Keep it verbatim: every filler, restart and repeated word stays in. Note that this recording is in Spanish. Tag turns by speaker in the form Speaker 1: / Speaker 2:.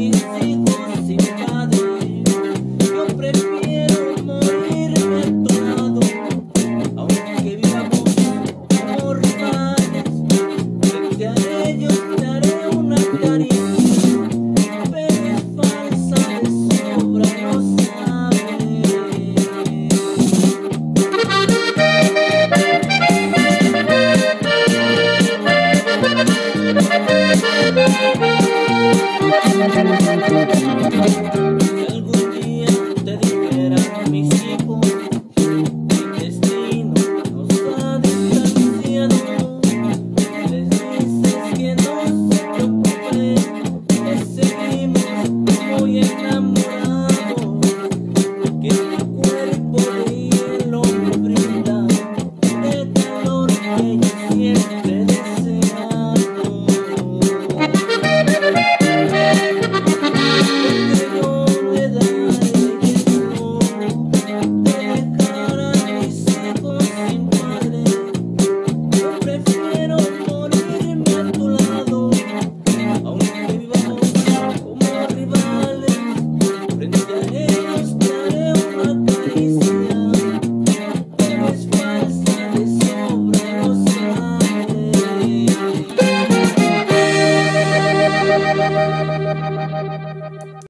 Speaker 1: mis hijos sin padre. Yo prefiero morirme a tu lado, aunque vivamos como rivales. Sé que a ellos te haré una caricia, pero es falsa de sobra, lo sabes.